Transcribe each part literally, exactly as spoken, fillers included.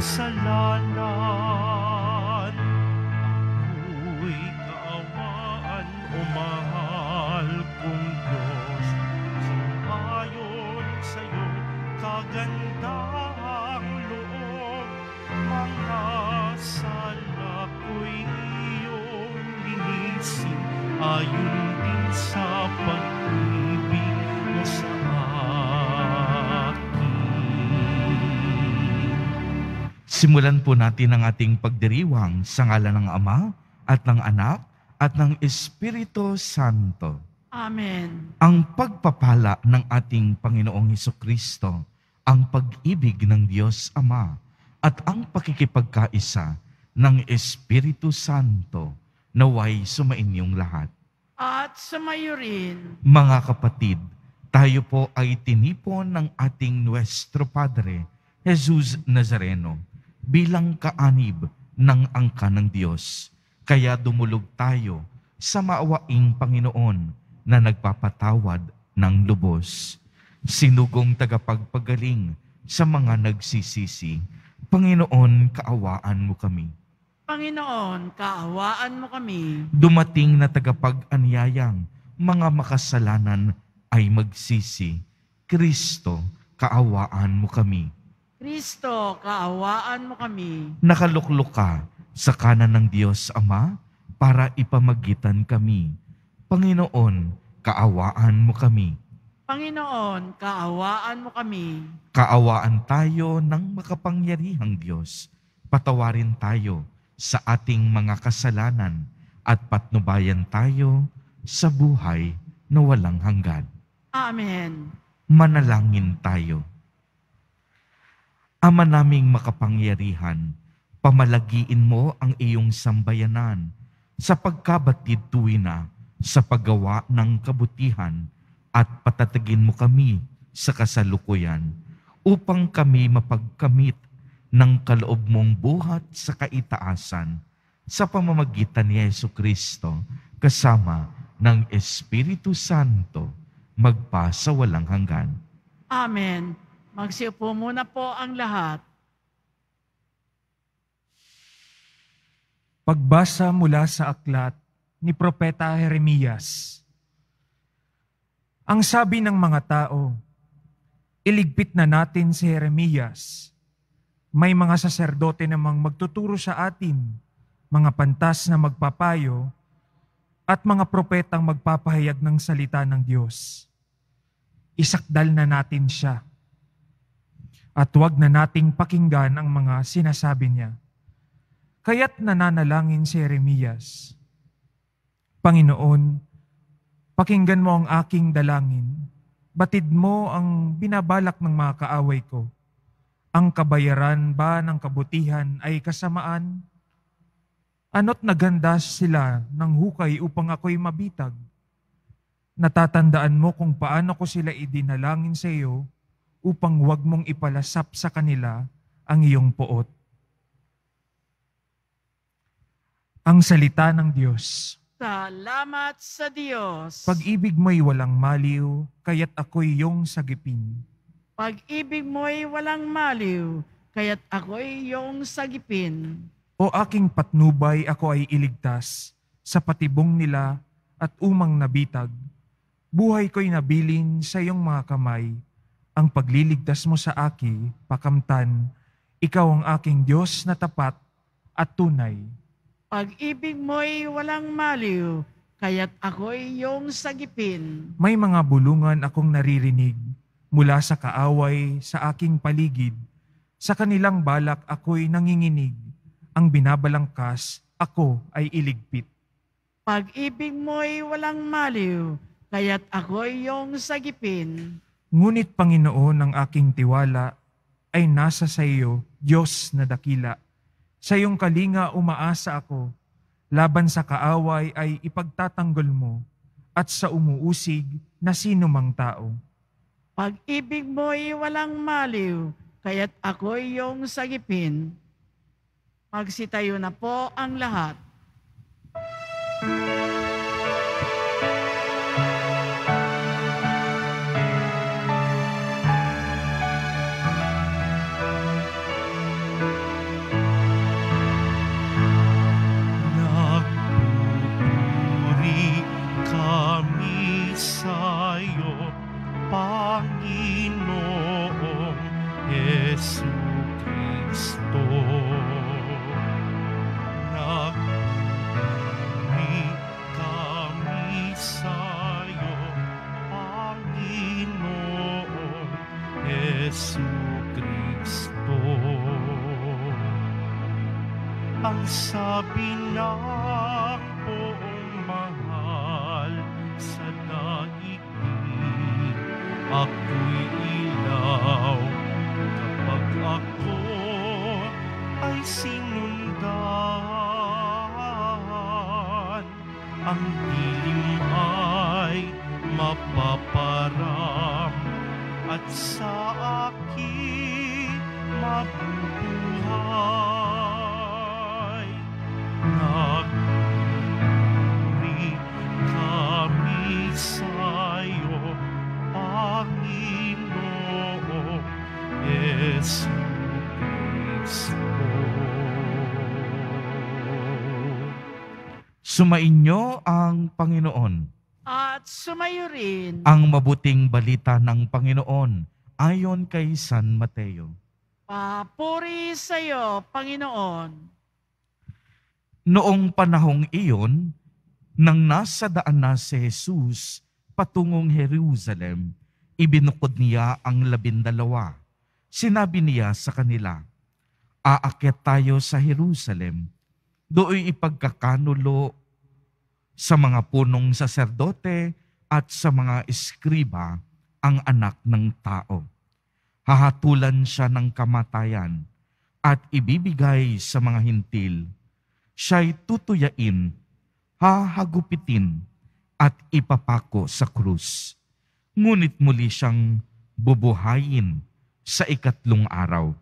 kasalanan. Ako'y kaawaan o mahal kong Diyos. Ayon sa'yo, kagandahang loob, mga sala ko'y iyong linisin, ayon din sa pag-ibig mo sa Simulan po natin ang ating pagdiriwang sa ngalan ng Ama at ng Anak at ng Espiritu Santo. Amen. Ang pagpapala ng ating Panginoong Hesukristo, ang pag-ibig ng Diyos Ama at ang pakikipagkaisa ng Espiritu Santo naway sumainyong lahat. At sumayo rin. Mga kapatid, tayo po ay tinipon ng ating Nuestro Padre, Jesus Nazareno, bilang kaanib ng angka ng Diyos. Kaya dumulog tayo sa maawaing Panginoon na nagpapatawad ng lubos. Sinugong tagapagpagaling sa mga nagsisisi, Panginoon, kaawaan mo kami. Panginoon, kaawaan mo kami. Dumating na tagapag-anyayang mga makasalanan ay magsisi, Kristo, kaawaan mo kami. Kristo, kaawaan mo kami. Nakaluklok ka sa kanan ng Diyos Ama para ipamagitan kami. Panginoon, kaawaan mo kami. Panginoon, kaawaan mo kami. Kaawaan tayo ng makapangyarihang Diyos. Patawarin tayo sa ating mga kasalanan at patnubayan tayo sa buhay na walang hanggan. Amen. Manalangin tayo. Ama naming makapangyarihan, pamalagiin mo ang iyong sambayanan sa pagkabatid tuwina sa paggawa ng kabutihan at patatagin mo kami sa kasalukuyan upang kami mapagkamit ng kaloob mong buhat sa kaitaasan sa pamamagitan ni Jesucristo kasama ng Espiritu Santo magpa sa walang hanggan. Amen. Magsiupo muna po ang lahat. Pagbasa mula sa aklat ni Propeta Jeremias. Ang sabi ng mga tao, iligpit na natin si Jeremias. May mga saserdote namang magtuturo sa atin, mga pantas na magpapayo, at mga propetang magpapahayag ng salita ng Diyos. Isakdal na natin siya. At huwag na nating pakinggan ang mga sinasabi niya. Kaya't nananalangin si Jeremias, Panginoon, pakinggan mo ang aking dalangin. Batid mo ang binabalak ng mga kaaway ko. Ang kabayaran ba ng kabutihan ay kasamaan? Ano't nagandas sila ng hukay upang ako'y mabitag? Natatandaan mo kung paano ko sila idinalangin sa iyo upang huwag mong ipalasap sa kanila ang iyong poot. Ang salita ng Diyos. Salamat sa Diyos. Pag-ibig mo'y walang maliw, kaya't ako'y iyong sagipin. Pag-ibig mo'y walang maliw, kaya't ako'y iyong sagipin. O aking patnubay, ako ay iligtas sa patibong nila at umang nabitag. Buhay ko'y nabilin sa iyong mga kamay. Ang pagliligtas mo sa aki, pakamtan, ikaw ang aking Diyos na tapat at tunay. Pag-ibig mo'y walang maliw, kaya't ako'y iyong sagipin. May mga bulungan akong naririnig mula sa kaaway sa aking paligid. Sa kanilang balak ako'y nanginginig. Ang binabalangkas, ako ay iligpit. Pag-ibig mo'y walang maliw, kaya't ako'y iyong sagipin. Ngunit Panginoon, ang aking tiwala ay nasa sa iyo, Diyos na dakila. Sa iyong kalinga umaasa ako, laban sa kaaway ay ipagtatanggol mo, at sa umuusig na sino mang tao. Pag-ibig mo'y walang maliw, kaya't ako'y iyong sagipin. Magsitayo na po ang lahat. Jesu Kristo. Nagmamahal kami sa'yo, Panginoon Jesu Kristo. Ang sabi ng buong mahal sa daigdig, ako'y ilaw kapag ako ay sinundan. Ang dilim ay mapaparam at sa akin mabubuhay. Nagmamahal kami sa'yo, Panginoon Jesu Kristo. Sumainyo ang Panginoon. At sumayo rin. Ang mabuting balita ng Panginoon ayon kay San Mateo. Papuri sa iyo, Panginoon. Noong panahong iyon, nang nasa daan na si Jesus patungong Jerusalem, ibinukod niya ang labindalawa. Sinabi niya sa kanila, aakyat tayo sa Jerusalem, dooy ipagkakanulo sa mga punong saserdote at sa mga eskriba ang anak ng tao. Hahatulan siya ng kamatayan at ibibigay sa mga hintil. Siya'y tutuyain, hahagupitin at ipapako sa krus. Ngunit muli siyang bubuhayin sa ikatlong araw.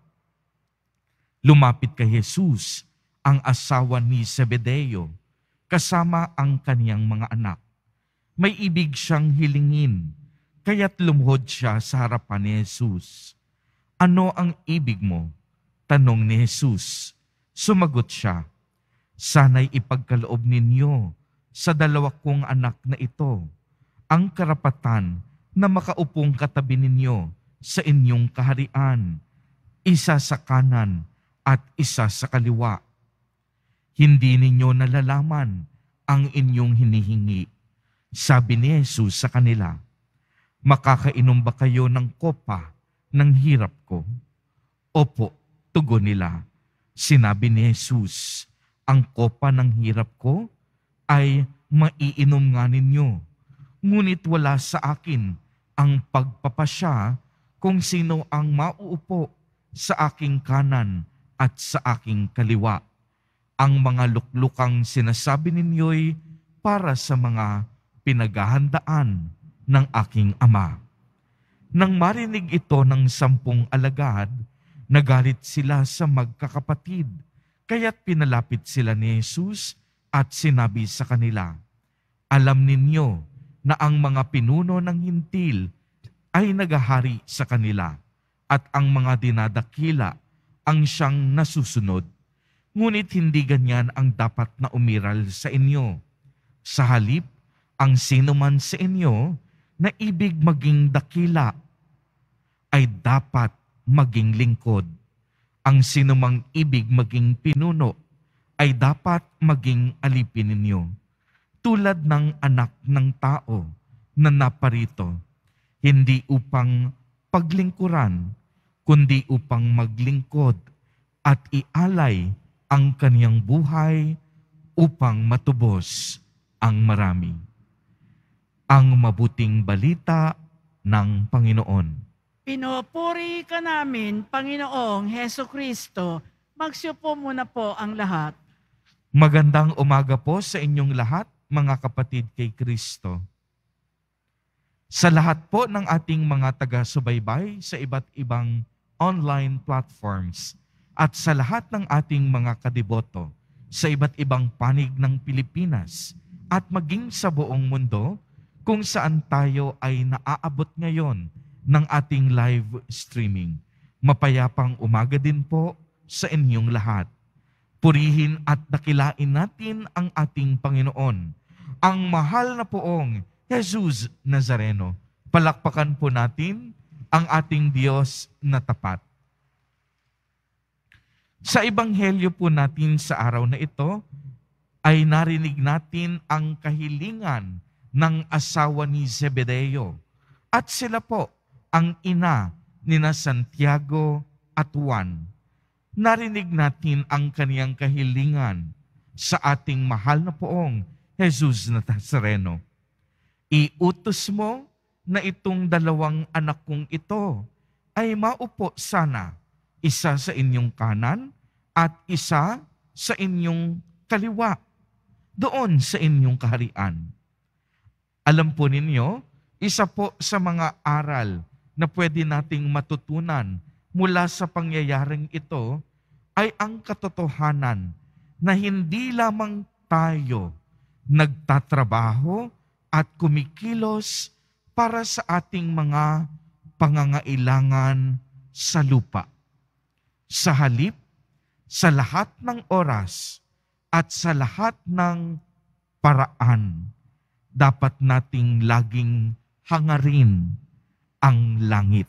Lumapit kay Jesus ang asawa ni Zebedeo kasama ang kaniyang mga anak. May ibig siyang hilingin, kaya't lumuhod siya sa harapan ni Jesus. Ano ang ibig mo? Tanong ni Jesus. Sumagot siya, sana'y ipagkaloob ninyo sa dalawa kong anak na ito ang karapatan na makaupong katabi ninyo sa inyong kaharian, isa sa kanan at isa sa kaliwa. Hindi ninyo nalalaman ang inyong hinihingi. Sabi ni Jesus sa kanila, makakainom ba kayo ng kopa ng hirap ko? Opo, tugon nila. Sinabi ni Jesus, ang kopa ng hirap ko ay maiinom nga ninyo. Ngunit wala sa akin ang pagpapasya kung sino ang mauupo sa aking kanan at sa aking kaliwa. Ang mga luklukang sinasabi ninyo'y para sa mga pinaghahandaan ng aking ama. Nang marinig ito ng sampung alagad, nagalit sila sa magkakapatid, kaya't pinalapit sila ni Jesus at sinabi sa kanila, alam ninyo na ang mga pinuno ng hintil ay nagahari sa kanila at ang mga dinadakila ang siyang nasusunod. Ngunit hindi ganyan ang dapat na umiral sa inyo. Sa halip, ang sino man sa inyo na ibig maging dakila ay dapat maging lingkod. Ang sino mang ibig maging pinuno ay dapat maging alipin ninyo. Tulad ng anak ng tao na naparito, hindi upang paglingkuran, kundi upang maglingkod at ialay ang kaniyang buhay upang matubos ang marami. Ang mabuting balita ng Panginoon. Pinupuri ka namin, Panginoong Heso Kristo. Magsiupo muna po ang lahat. Magandang umaga po sa inyong lahat, mga kapatid kay Kristo. Sa lahat po ng ating mga taga-subaybay sa iba't ibang online platforms at sa lahat ng ating mga kadiboto sa iba't ibang panig ng Pilipinas at maging sa buong mundo kung saan tayo ay naaabot ngayon ng ating live streaming. Mapayapang umaga din po sa inyong lahat. Purihin at dakilain natin ang ating Panginoon, ang mahal na poong Jesus Nazareno. Palakpakan po natin ang ating Diyos na tapat. Sa ebanghelyo po natin sa araw na ito, ay narinig natin ang kahilingan ng asawa ni Zebedeo. At sila po ang ina ni na Santiago at Juan. Narinig natin ang kaniyang kahilingan sa ating mahal na poong Jesus Nazareno. Iutos mo na itong dalawang anak kong ito ay maupo sana, isa sa inyong kanan at isa sa inyong kaliwa, doon sa inyong kaharian. Alam po ninyo, isa po sa mga aral na pwede nating matutunan mula sa pangyayaring ito ay ang katotohanan na hindi lamang tayo nagtatrabaho at kumikilos para sa ating mga pangangailangan sa lupa. Sa halip, sa lahat ng oras at sa lahat ng paraan, dapat nating laging hangarin ang langit.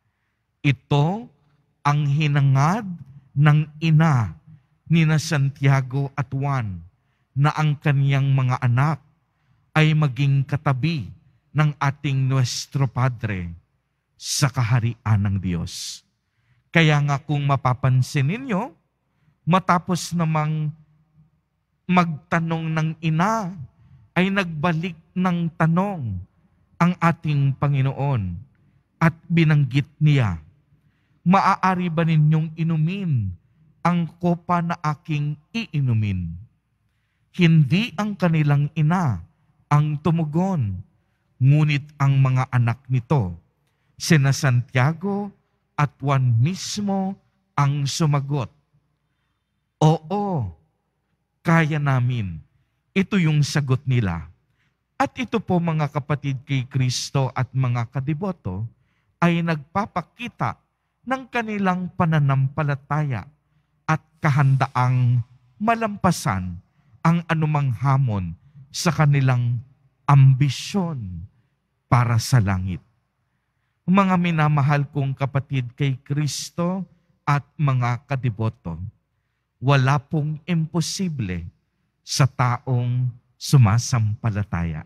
Ito ang hinangad ng ina ni na Santiago at Juan na ang kaniyang mga anak ay maging katabi ng ating Nuestro Padre sa kaharian ng Diyos. Kaya nga kung mapapansin ninyo, matapos namang magtanong ng ina, ay nagbalik ng tanong ang ating Panginoon at binanggit niya, maaari ba ninyong inumin ang kopa na aking iinumin? Hindi ang kanilang ina ang tumugon, ngunit ang mga anak nito, sina Santiago at Juan mismo ang sumagot, oo, kaya namin. Ito yung sagot nila. At ito po mga kapatid kay Kristo at mga kadiboto ay nagpapakita ng kanilang pananampalataya at kahandaang malampasan ang anumang hamon sa kanilang ambisyon para sa langit. Mga minamahal kong kapatid kay Kristo at mga kadiboto, wala pong imposible sa taong sumasampalataya.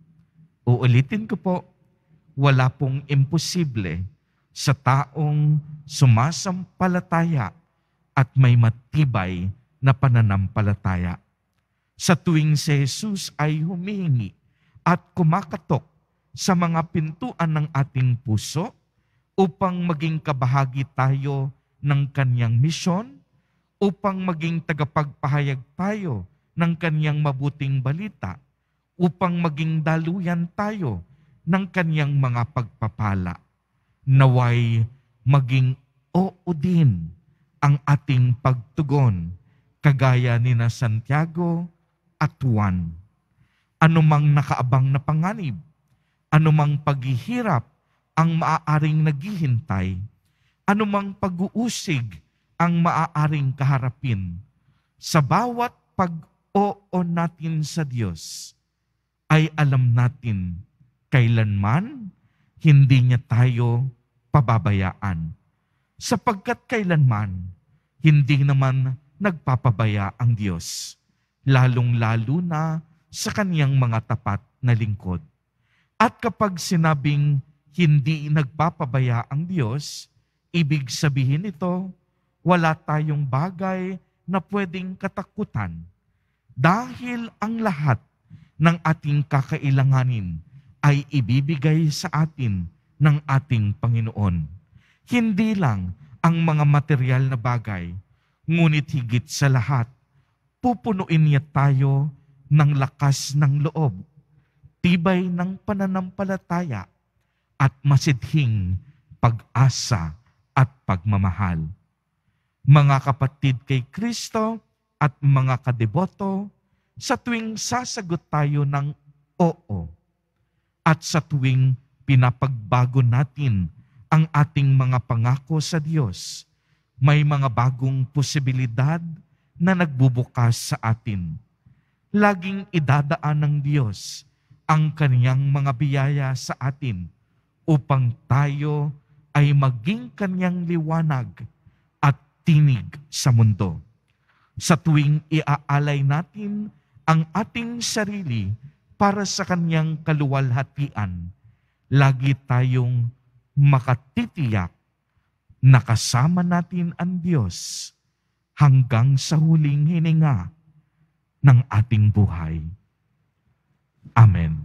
Uulitin ko po, wala pong imposible sa taong sumasampalataya at may matibay na pananampalataya. Sa tuwing si Jesus ay humihingi at kumakatok sa mga pintuan ng ating puso upang maging kabahagi tayo ng kanyang misyon, upang maging tagapagpahayag tayo ng kanyang mabuting balita, upang maging daluyan tayo ng kanyang mga pagpapala. Naway maging oo din ang ating pagtugon, kagaya ni na Santiago at Juan. Anumang nakaabang na panganib, anumang paghihirap ang maaaring naghihintay, anumang pag-uusig ang maaaring kaharapin, sa bawat pag-oo natin sa Diyos, ay alam natin kailanman hindi niya tayo pababayaan. Sapagkat kailanman hindi naman nagpapabaya ang Diyos, lalong-lalo na sa kaniyang mga tapat na lingkod. At kapag sinabing hindi nagpapabaya ang Diyos, ibig sabihin ito, wala tayong bagay na pwedeng katakutan dahil ang lahat ng ating kakailanganin ay ibibigay sa atin ng ating Panginoon. Hindi lang ang mga material na bagay, ngunit higit sa lahat, pupunuin niya tayo ng lakas ng loob, tibay ng pananampalataya, at masidhing pag-asa at pagmamahal. Mga kapatid kay Kristo at mga kadeboto, sa tuwing sasagot tayo ng oo, at sa tuwing pinapagbago natin ang ating mga pangako sa Diyos, may mga bagong posibilidad na nagbubukas sa atin. Laging idadaan ng Diyos ang kaniyang mga biyaya sa atin upang tayo ay maging kaniyang liwanag at tinig sa mundo. Sa tuwing iaalay natin ang ating sarili para sa kanyang kaluwalhatian, lagi tayong makatitiyak na kasama natin ang Diyos hanggang sa huling hininga ng ating buhay. Amen.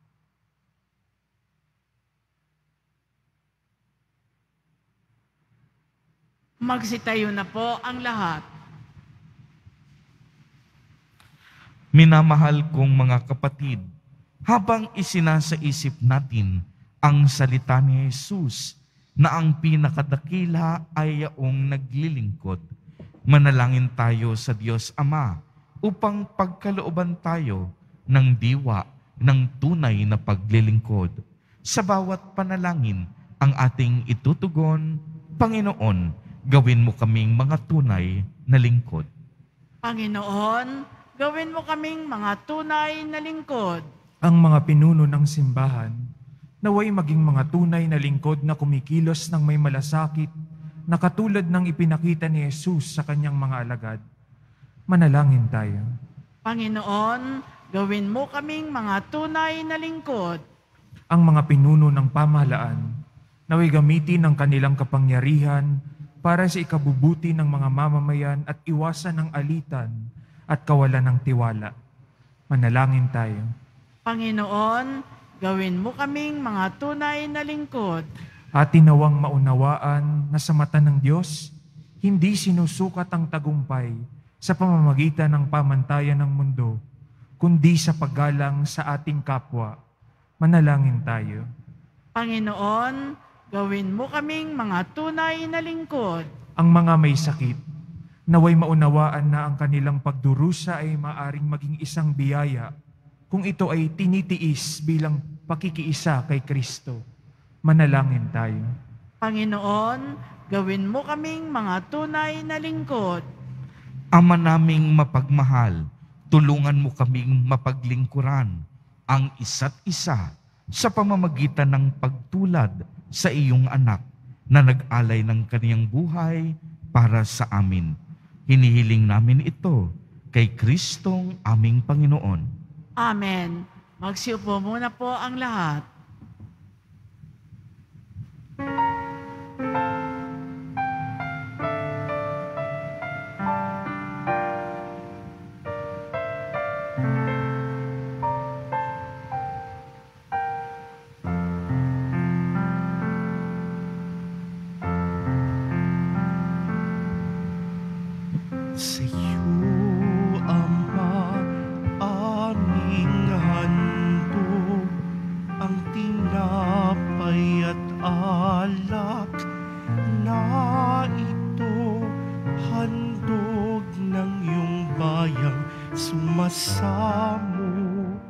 Magsitayo na po ang lahat. Minamahal kong mga kapatid, habang isinasaisip natin ang salita ni Jesus na ang pinakadakila ay yaong naglilingkod, manalangin tayo sa Diyos Ama upang pagkalooban tayo ng diwa ng tunay na paglilingkod. Sa bawat panalangin ang ating itutugon, Panginoon, gawin mo kaming mga tunay na lingkod. Panginoon, gawin mo kaming mga tunay na lingkod. Ang mga pinuno ng simbahan, naway maging mga tunay na lingkod na kumikilos ng may malasakit na katulad ng ipinakita ni Jesus sa kanyang mga alagad. Manalangin tayo. Panginoon, gawin mo kaming mga tunay na lingkod. Ang mga pinuno ng pamahalaan, naway gamitin ang kanilang kapangyarihan para sa ikabubuti ng mga mamamayan at iwasan ng alitan at kawalan ng tiwala. Manalangin tayo. Panginoon, gawin mo kaming mga tunay na lingkod. Atin nawang maunawaan na sa mata ng Diyos, hindi sinusukat ang tagumpay sa pamamagitan ng pamantayan ng mundo, kundi sa paggalang sa ating kapwa. Manalangin tayo. Panginoon, gawin mo kaming mga tunay na lingkod. Ang mga may sakit, naway maunawaan na ang kanilang pagdurusa ay maaring maging isang biyaya kung ito ay tinitiis bilang pakikiisa kay Kristo. Manalangin tayo. Panginoon, gawin mo kaming mga tunay na lingkod. Ama naming mapagmahal, tulungan mo kaming mapaglingkuran ang isa't isa sa pamamagitan ng pagtulad sa iyong anak na nag-alay ng kaniyang buhay para sa amin. Hinihiling namin ito kay Kristong aming Panginoon. Amen. Magsiupo muna po ang lahat. Sa iyo, Ama, aming handog, ang tinapay at alak na ito, handog ng iyong bayang sumasamo,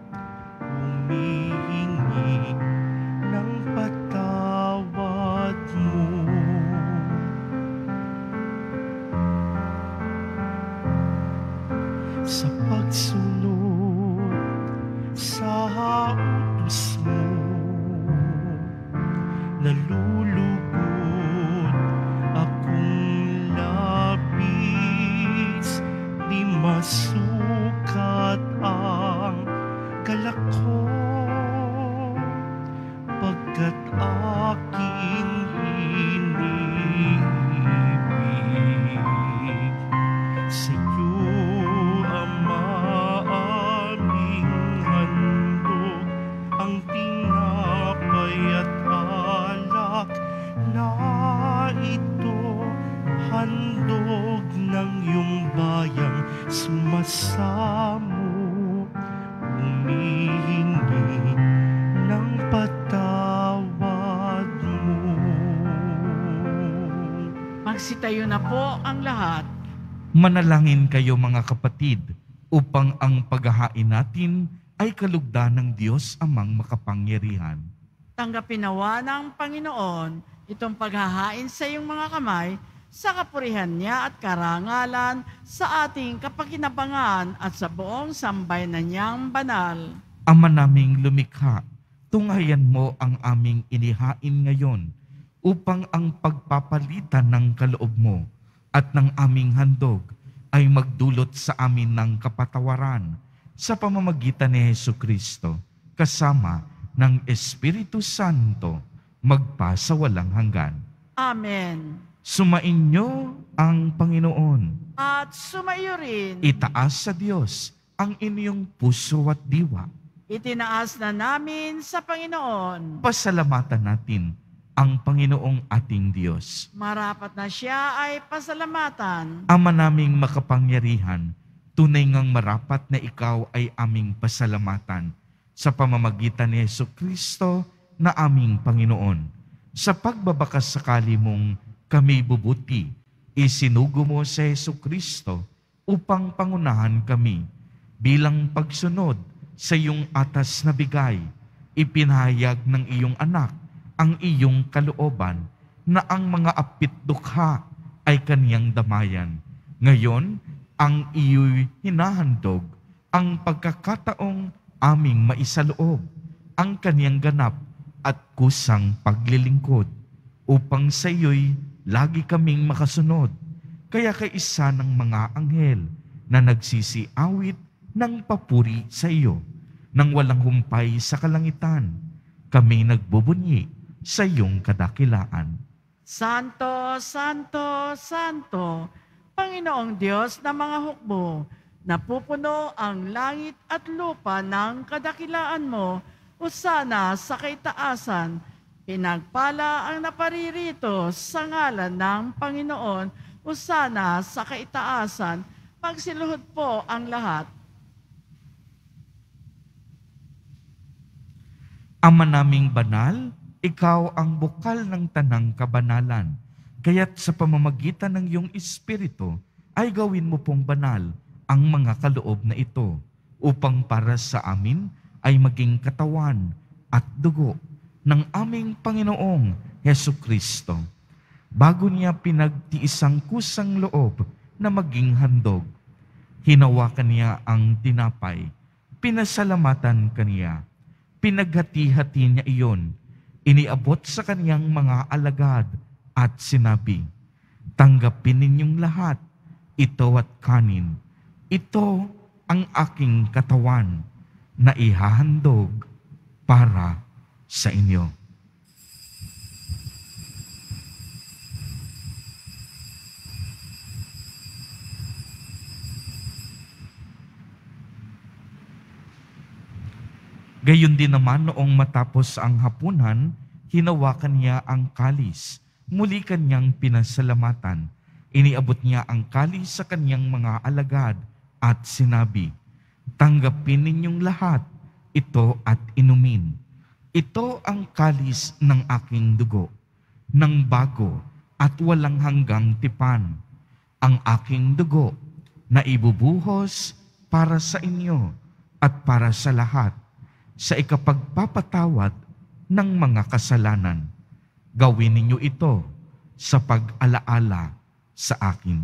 humihingi ng patawad mo. Sa pagsunod sa utos mo, nalulugod akong labis, di masukat ang galak ko, pagkat aking hinihibig. Sa iyo, Ama, aming handog, ang tinapay at alak na ito, handog ng iyong bayang sumasamo, humihingi ng patawad mo. Magsitayo na po ang lahat. Manalangin kayo mga kapatid upang ang paghahain natin ay kalugdan ng Diyos Amang makapangyarihan. Tanggapin nawa ng Panginoon itong paghahain sa iyong mga kamay sa kapurihan niya at karangalan sa ating kapakinabangan at sa buong sambayanan niyang banal. Ama naming lumikha, tunghayan mo ang aming inihain ngayon upang ang pagpapalitan ng kaloob mo at ng aming handog ay magdulot sa amin ng kapatawaran sa pamamagitan ni Hesu Kristo kasama ng Espiritu Santo magpasawalang hanggan. Amen. Sumainyo ang Panginoon. At sumaiyo rin. Itaas sa Diyos ang inyong puso at diwa. Itinaas na namin sa Panginoon. Pasalamatan natin ang Panginoong ating Diyos. Marapat na siya ay pasalamatan. Ama naming makapangyarihan, tunay ngang marapat na ikaw ay aming pasalamatan sa pamamagitan ni Hesu Kristo na aming Panginoon. Sa pagbabakas sakali mong kami bubuti, isinugo mo sa Hesu Kristo upang pangunahan kami bilang pagsunod sa iyong atas na bigay. Ipinahayag ng iyong anak ang iyong kalooban na ang mga apit dukha ay kaniyang damayan. Ngayon, ang iyo'y hinahandog ang pagkakataong aming maisaloob ang kaniyang ganap at kusang paglilingkod upang sa iyo'y lagi kaming makasunod. Kaya kay isa ng mga anghel na nagsisiawit ng papuri sa iyo nang walang humpay sa kalangitan, kami nagbubunyi sa iyong kadakilaan. Santo, Santo, Santo, Panginoong Diyos na mga hukbo, napupuno ang langit at lupa ng kadakilaan mo, usana sa kaitaasan, pinagpala ang naparirito sa ngalan ng Panginoon, usana sa kaitaasan, magsiluhod po ang lahat. Ama naming banal, ikaw ang bukal ng tanang kabanalan. Kaya't sa pamamagitan ng iyong Espiritu, ay gawin mo pong banal ang mga kaloob na ito, upang para sa amin ay maging katawan at dugo ng aming Panginoong Hesu Kristo. Bago niya pinagtiisang kusang loob na maging handog, hinawakan niya ang tinapay, pinasalamatan kaniya, pinaghati-hati niya iyon, iniabot sa kaniyang mga alagad at sinabi, tanggapin ninyong lahat, ito at kanin. Ito ang aking katawan na ihahandog para sa inyo. Gayon din naman noong matapos ang hapunan, hinawakan niya ang kalis. Muli kanyang pinasalamatan. Iniabot niya ang kalis sa kanyang mga alagad at sinabi, tanggapin ninyong lahat ito at inumin. Ito ang kalis ng aking dugo, ng bago at walang hanggang tipan. Ang aking dugo na ibubuhos para sa inyo at para sa lahat, sa ikapagpapatawad ng mga kasalanan. Gawin ninyo ito sa pag-alaala sa akin.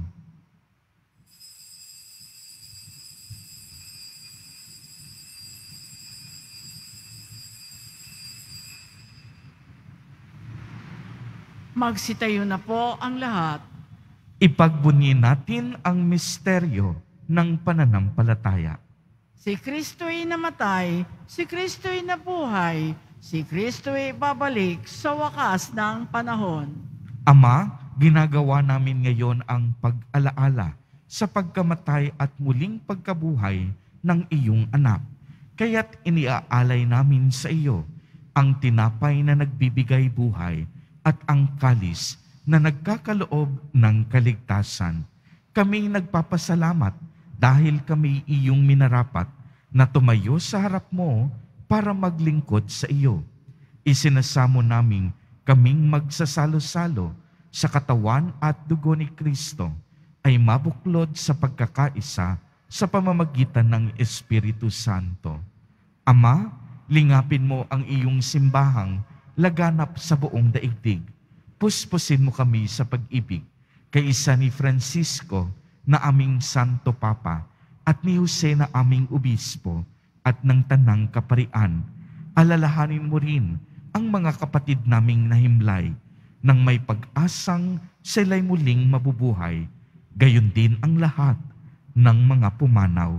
Magsitayo na po ang lahat. Ipagbunyi natin ang misteryo ng pananampalataya. Si Kristo'y namatay, si Kristo'y nabuhay, si Kristo'y babalik sa wakas ng panahon. Ama, ginagawa namin ngayon ang pag-alaala sa pagkamatay at muling pagkabuhay ng iyong anak. Kaya't iniaalay namin sa iyo ang tinapay na nagbibigay buhay at ang kalis na nagkakaloob ng kaligtasan. Kami nagpapasalamat dahil kami iyong minarapat na tumayo sa harap mo para maglingkod sa iyo. Isinasamo namin kaming magsasalo-salo sa katawan at dugo ni Kristo ay mabuklod sa pagkakaisa sa pamamagitan ng Espiritu Santo. Ama, lingapin mo ang iyong simbahang laganap sa buong daigdig. Puspusin mo kami sa pag-ibig kay isa ni Francisco na aming Santo Papa at ni Jose na aming Obispo at ng Tanang Kaparian. Alalahanin mo rin ang mga kapatid naming nahimlay nang may pag-asang sila'y muling mabubuhay gayon din ang lahat ng mga pumanaw.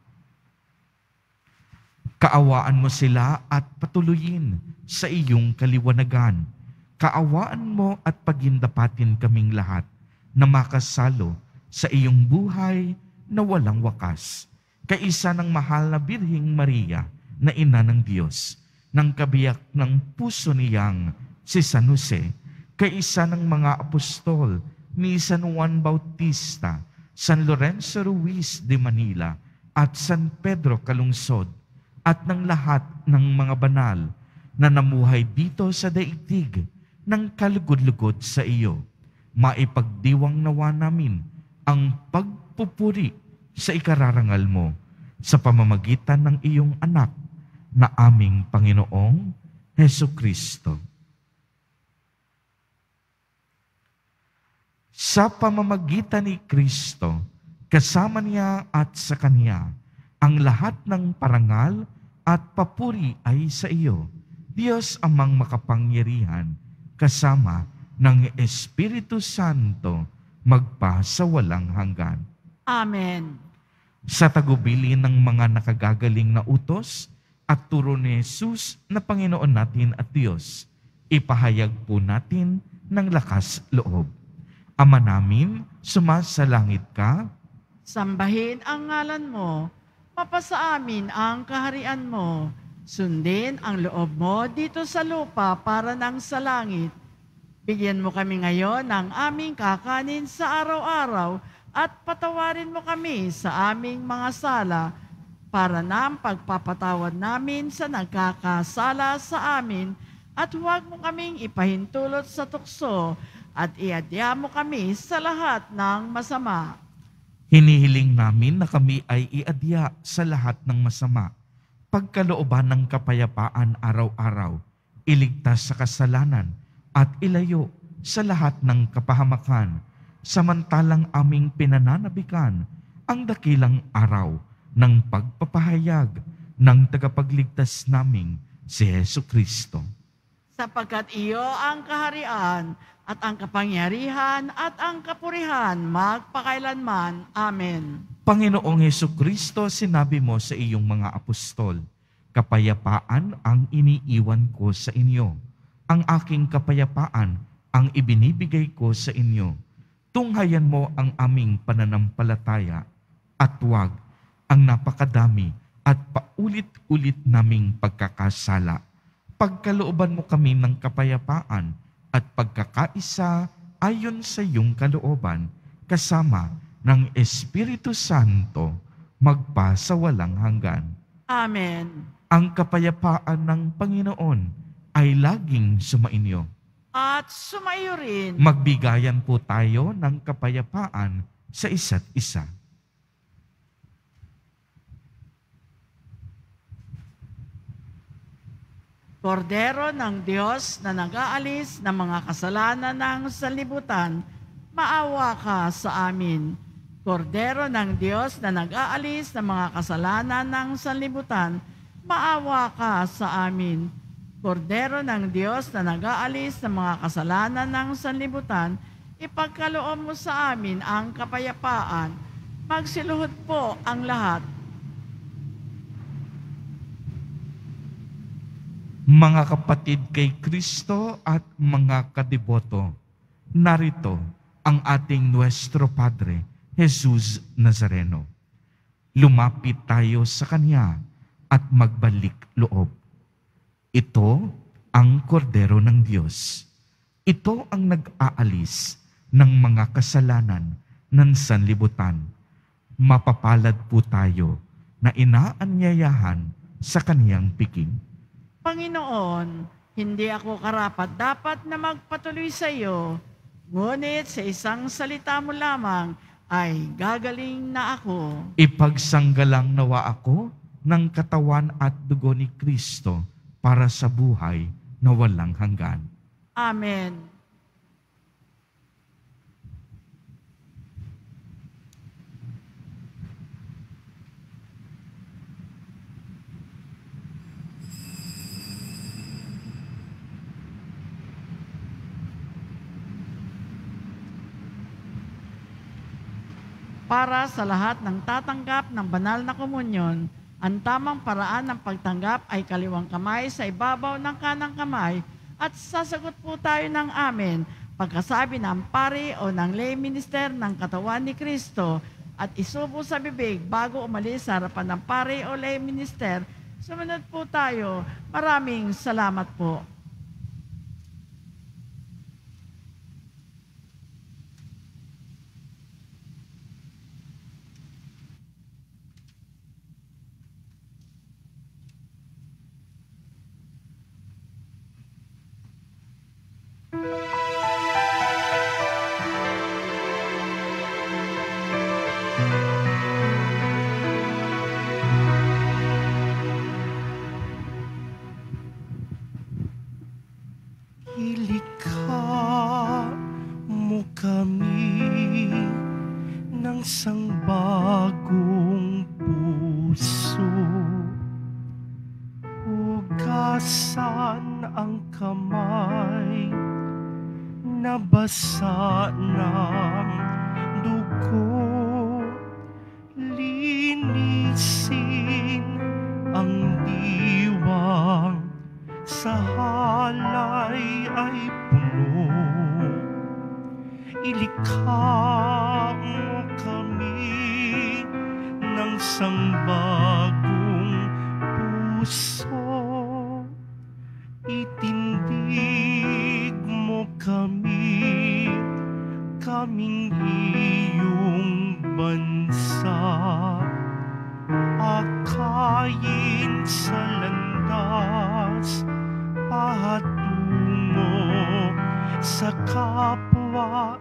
Kaawaan mo sila at patuloyin sa iyong kaliwanagan. Kaawaan mo at pagindapatin kaming lahat na makasalo sa iyong buhay na walang wakas. Kaisa ng mahal na Birheng Maria na ina ng Diyos, ng kabiyak ng puso niyang si San Jose, kaisa ng mga apostol ni San Juan Bautista, San Lorenzo Ruiz de Manila, at San Pedro Calungsod, at ng lahat ng mga banal na namuhay dito sa daigdig ng kalugod-lugod sa iyo. Maipagdiwang nawa namin ang pagpupuri sa ikararangal mo sa pamamagitan ng iyong anak na aming Panginoong Hesukristo. Sa pamamagitan ni Kristo, kasama niya at sa Kanya, ang lahat ng parangal at papuri ay sa iyo, Diyos amang makapangyarihan, kasama ng Espiritu Santo, magpa sa walang hanggan. Amen. Sa tagubili ng mga nakagagaling na utos at turo ni Jesus na Panginoon natin at Diyos, ipahayag po natin ng lakas loob. Ama namin, sumasalangit ka, Sambahin ang ngalan mo, mapasa amin ang kaharian mo, sundin ang loob mo dito sa lupa para nang sa langit. Bigyan mo kami ngayon ng aming kakanin sa araw-araw at patawarin mo kami sa aming mga sala para na ang pagpapatawad namin sa nagkakasala sa amin at huwag mo kaming ipahintulot sa tukso at iadya mo kami sa lahat ng masama. hinihiling namin na kami ay iadya sa lahat ng masama, pagkalooban ng kapayapaan araw-araw, iligtas sa kasalanan at ilayo sa lahat ng kapahamakan, samantalang aming pinananabikan ang dakilang araw ng pagpapahayag ng tagapagligtas naming si Hesukristo. Sapagkat iyo ang kaharian at ang kapangyarihan at ang kapurihan magpakailanman. Amen. Panginoong Hesukristo, sinabi mo sa iyong mga apostol, kapayapaan ang iniiwan ko sa inyo. Ang aking kapayapaan ang ibinibigay ko sa inyo. Tunghayan mo ang aming pananampalataya at huwag ang napakadami at paulit-ulit naming pagkakasala. Pagkalooban mo kami ng kapayapaan at pagkakaisa ayon sa iyong kalooban, kasama ng Espiritu Santo, magpa sa walang hanggan. Amen. Ang kapayapaan ng Panginoon ay laging sumainyo. At sumaiyo rin. Magbigayan po tayo ng kapayapaan sa isa't isa. Kordero ng Diyos na nag-aalis ng mga kasalanan ng sanlibutan, maawa ka sa amin. Kordero ng Diyos na nag-aalis ng mga kasalanan ng sanlibutan, maawa ka sa amin. Kordero ng Diyos na nag-aalis ng mga kasalanan ng sanlibutan, ipagkaloob mo sa amin ang kapayapaan. Magsiluhod po ang lahat. Mga kapatid kay Kristo at mga kadiboto, narito ang ating Nuestro Padre, Jesus Nazareno. Lumapit tayo sa Kanya at magbalik loob. Ito ang kordero ng Diyos. Ito ang nag-aalis ng mga kasalanan ng sanlibutan. Mapapalad po tayo na inaanyayahan sa Kaniyang piking. Panginoon, hindi ako karapat-dapat na magpatuloy sa iyo, ngunit sa isang salita mo lamang ay gagaling na ako. Ipagsanggalang nawa ako ng katawan at dugo ni Kristo para sa buhay na walang hanggan. Amen. Para sa lahat ng tatanggap ng banal na komunyon, ang tamang paraan ng pagtanggap ay kaliwang kamay sa ibabaw ng kanang kamay at sasagot po tayo ng amen pagkasabi ng pari o ng lay minister ng katawan ni Kristo at isubo sa bibig bago umalis sa harapan ng pari o lay minister. Sumunod po tayo. Maraming salamat po. Ilikha mo kami ng sang bagong puso. Hugasan ang kamay na basa ng dugo. Linisin ang diwang sa halay ay puno. Ilikha mo kami ng sangbagong puso. Itindig mo kami, kaming iyong bansa. Akayin sa landas patungo sa kapwa,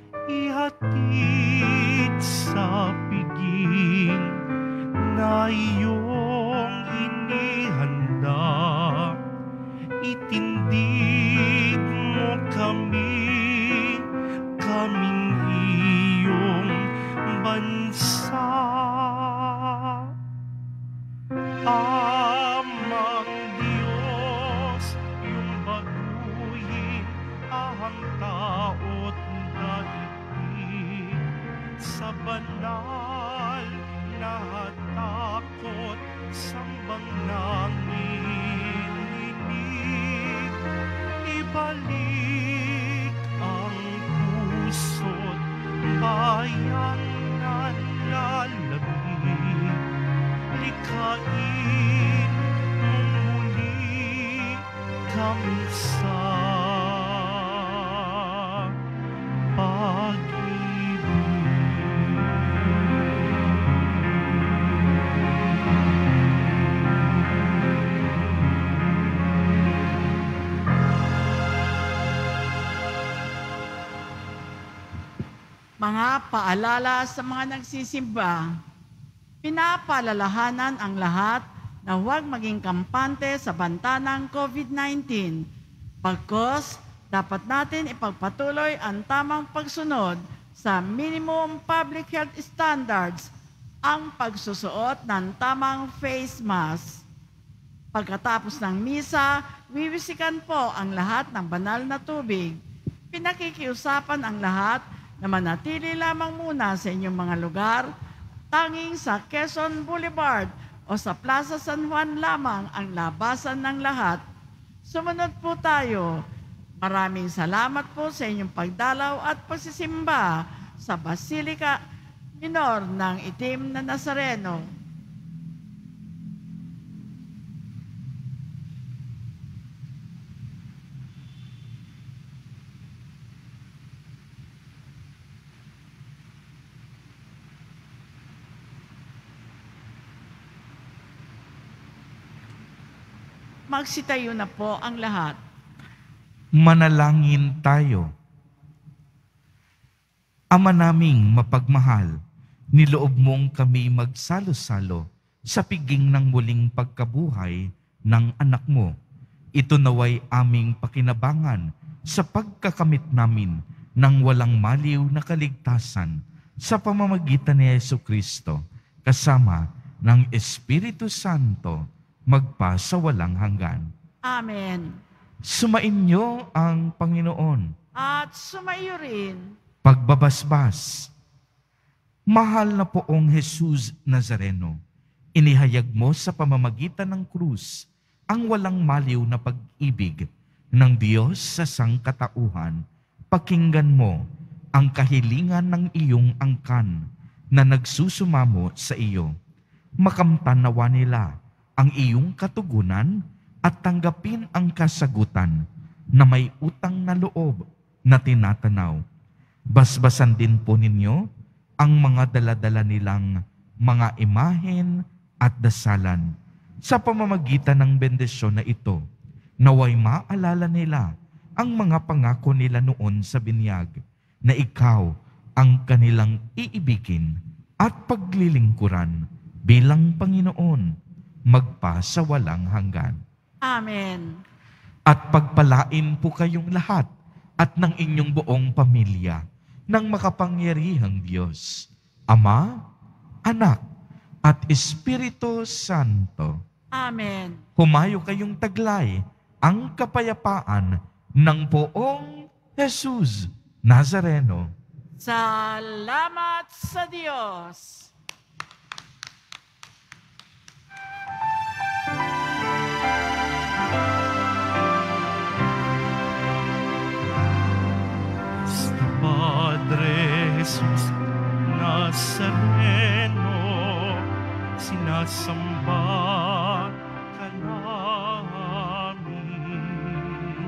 ihatid sa piging na iyong inihanda. Itindig mo kami, kaming iyong bansa. Amang Diyos, iyong baguhin ahang taot daigdig sa banal na takot sambang nanginginig. Ibalik ang puso't bayan ng lalamig. Likhain mong muli kami sa Mga paalala sa mga nagsisimba, pinapaalalahanan ang lahat na huwag maging kampante sa banta ng COVID nineteen. Pagkos, dapat natin ipagpatuloy ang tamang pagsunod sa minimum public health standards, ang pagsusuot ng tamang face mask. Pagkatapos ng misa, wiwisikan po ang lahat ng banal na tubig. Pinakikiusapan ang lahat na manatili lamang muna sa inyong mga lugar, tanging sa Quezon Boulevard o sa Plaza San Juan lamang ang labasan ng lahat. Sumunod po tayo. Maraming salamat po sa inyong pagdalaw at pagsisimba sa Basilica Minor ng Itim na Nazareno. Magsitayo na po ang lahat. Manalangin tayo. Ama naming mapagmahal, niloob mong kami magsalo-salo sa piging ng muling pagkabuhay ng anak mo. Ito naway aming pakinabangan sa pagkakamit namin ng walang maliw na kaligtasan sa pamamagitan ni Jesucristo, kasama ng Espiritu Santo, magpa sa walang hanggan. Amen. Sumainyo ang Panginoon. At sumaiyo rin. Pagbabasbas. Mahal na poong Jesus Nazareno, inihayag mo sa pamamagitan ng krus ang walang maliw na pag-ibig ng Diyos sa sangkatauhan. Pakinggan mo ang kahilingan ng iyong angkan na nagsusumamo sa iyo. Makamtan nawa nila ang iyong katugunan at tanggapin ang kasagutan na may utang na loob na tinatanaw. Basbasan din po ninyo ang mga daladala nilang mga imahen at dasalan. Sa pamamagitan ng bendisyon na ito, naway maalala nila ang mga pangako nila noon sa binyag na ikaw ang kanilang iibigin at paglilingkuran bilang Panginoon magpa sa walang hanggan. Amen. At pagpalain po kayong lahat at ng inyong buong pamilya ng makapangyarihang Diyos, Ama, Anak, at Espiritu Santo. Amen. Humayo kayong taglay ang kapayapaan ng poong Jesus Nazareno. Salamat sa Diyos. Padre Jesus Nazareno, sinasamba ka namin.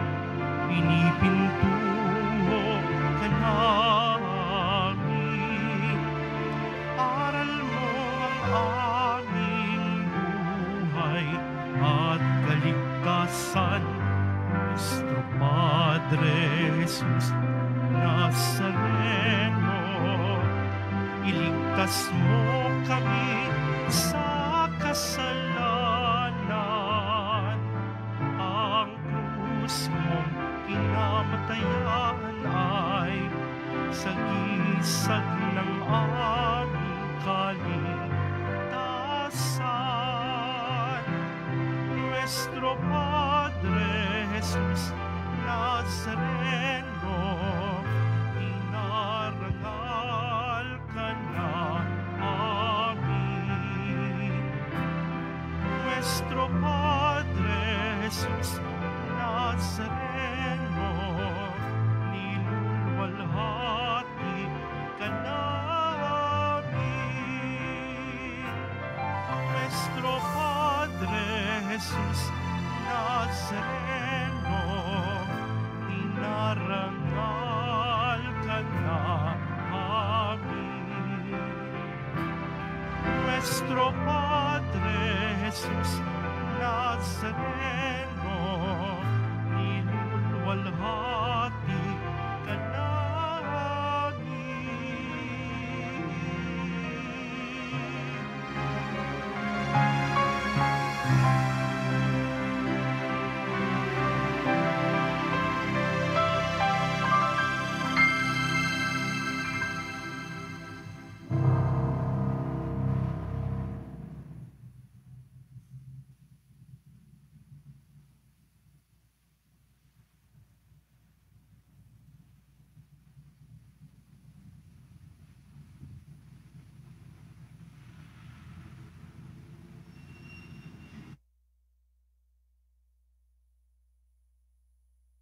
Pinipintuho ka namin. Aral mo ang aming buhay at kaligtasan. Nuestro Padre Jesus Nazareno, iligtas mo kami sa kasalanan. Ang krus mong kinamatayan ay sagisag ng aming kaligtasan. Nuestro Padre Jesus Nazareno, inarangal ka na amin. Nuestro Padre Jesus Nazareno, niluluwalhati ka namin. Nuestro Padre Jesus Nazareno, inarangal ka na amin. Nuestro Padre Jesus Nazareno,